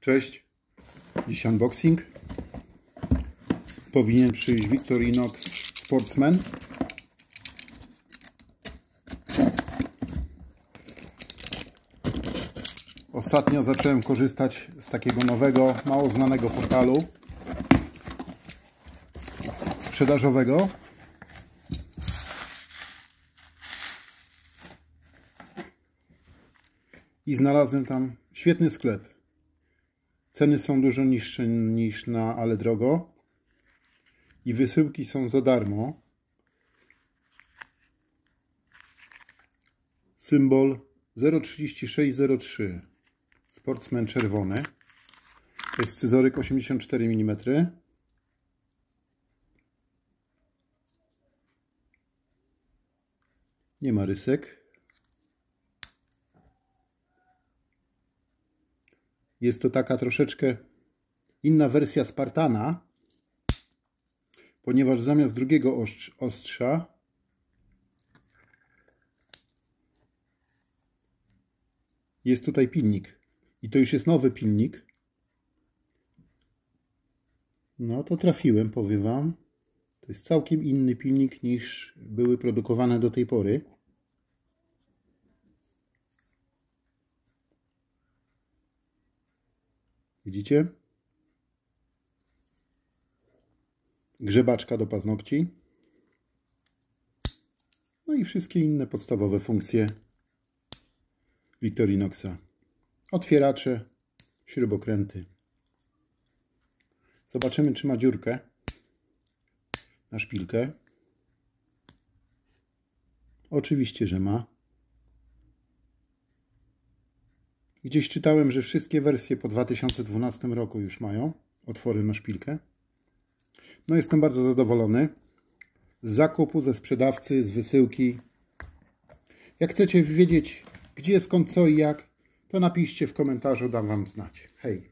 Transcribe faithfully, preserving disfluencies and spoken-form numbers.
Cześć, dziś unboxing. Powinien przyjść Victorinox Sportsman. Ostatnio zacząłem korzystać z takiego nowego, mało znanego portalu sprzedażowego. I znalazłem tam świetny sklep. Ceny są dużo niższe niż na Ale Drogo. I wysyłki są za darmo. Symbol zero trzydzieści sześć zero trzy. Sportsman czerwony. To jest scyzoryk osiemdziesiąt cztery milimetry. Nie ma rysek. Jest to taka troszeczkę inna wersja Spartana, ponieważ zamiast drugiego ostrza jest tutaj pilnik. I to już jest nowy pilnik. No to trafiłem, powiem wam. To jest całkiem inny pilnik niż były produkowane do tej pory. Widzicie? Grzebaczka do paznokci. No i wszystkie inne podstawowe funkcje Victorinoxa. Otwieracze, śrubokręty. Zobaczymy, czy ma dziurkę na szpilkę. Oczywiście, że ma. Gdzieś czytałem, że wszystkie wersje po dwa tysiące dwunastym roku już mają otwory na szpilkę. No jestem bardzo zadowolony z zakupu, ze sprzedawcy, z wysyłki. Jak chcecie wiedzieć, gdzie, skąd, co i jak, to napiszcie w komentarzu, dam wam znać. Hej!